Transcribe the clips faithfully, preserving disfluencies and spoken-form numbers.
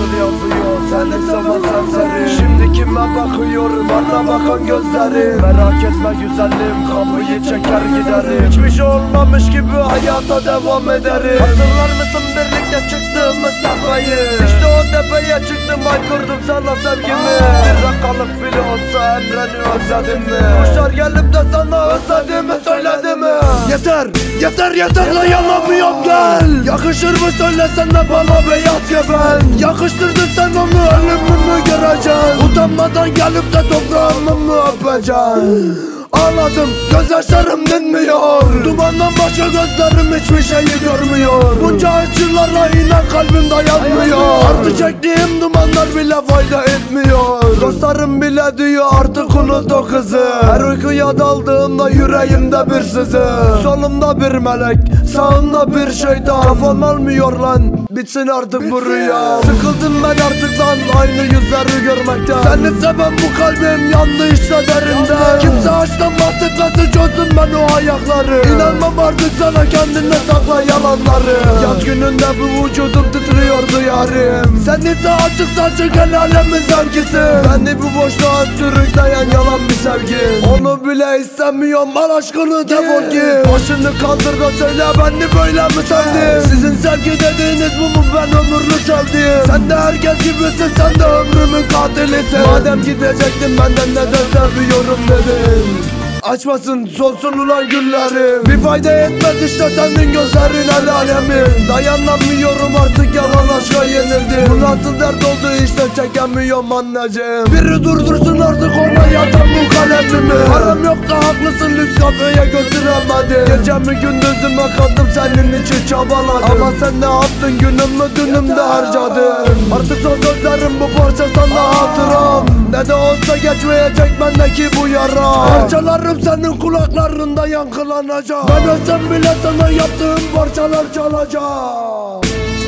nasıl yazıyor seni zaman serseri. Şimdi kime bakıyorum bana bakan gözlerim. Merak etme güzelim kapıyı çeker giderim. Hiçbir şey olmamış gibi hayata devam ederim. Hatırlar mısın birlikte çıktığımız tepeye? İşte o tepeye çıktım haykırdım sana sevgimi. Bir dakikalık bile olsa Emre'ni özledin mi? Kuşlar gelip de sana özlediğimi söyledi mi? Yeter yeter yeter lan yalanmıyorum gel. Yakışır mı söylesene bana beyaz kefen. Yakıştırdın sen onu ölümümü göreceksin. Utanmadan gelip de toprağımı mı öpeceksin? Ağladım gözyaşlarım dinmiyor. Dumandan başka gözlerim hiçbir şeyi görmüyor. Bunca acılara inan kalbim dayanmıyor. Artık çektiğim dumanlar bile fayda etmiyor. Dostlarım bile diyor artık unut o kızı. Her uykuya daldığımda yüreğimde bir sızı. Solumda bir melek, sağımda bir şeytan. Kafam almıyor lan, bitsin artık bu rüya. Sıkıldım ben artık lan aynı yüzleri görmekten. Seni seven bu kalbim yandı işte derinden. Kimse aşktan bahsetmesi çözdüm ben o ayakları. İnanmam artık sana kendine sakla yalanları. Yaz gününde bu vücudum titriyordu yarim. Sen ise açık saçık el alemin sevgisi. Beni bu boşluğa sürükleyen yalan bir sevgi. Onu bile istemiyorum al aşkını defol git. Başını kaldır da söyle beni böyle mi sevdin? Sizin sevgi dediğiniz bu mu ben ömürlü sevdiğim? Sen de herkes gibisin sen de ömrümün katilisin. Madem gidecektin benden neden seviyorum dedin? Açmasın solsun ulan güllerim. Bir fayda etmez işte senin gözlerin el alemin. Dayanamıyorum artık yalan aşka yenildim. Bu nasıl dert oldu işte çekemiyorum anneciğim. Biri durdursun artık ona yazan bu kalemimi. Param yok da haklısın lüks kafeye götüremedim. Gecemi gündüzüme kattım senin için çabaladım. Ama sen ne yaptın günümü dünümde harcadın. Artık son sözlerim bu parça sana hatıram. Ne de olsa geçmeyecek bendeki bu yara. Parçalarım senin kulaklarında yankılanacak. Ben ölsem bile sana yaptığım parçalar çalacak.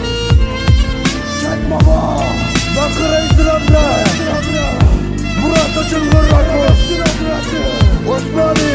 Çek baba. Ben Crazy Emre. Burası Çılgın Rakos. Osmaniye.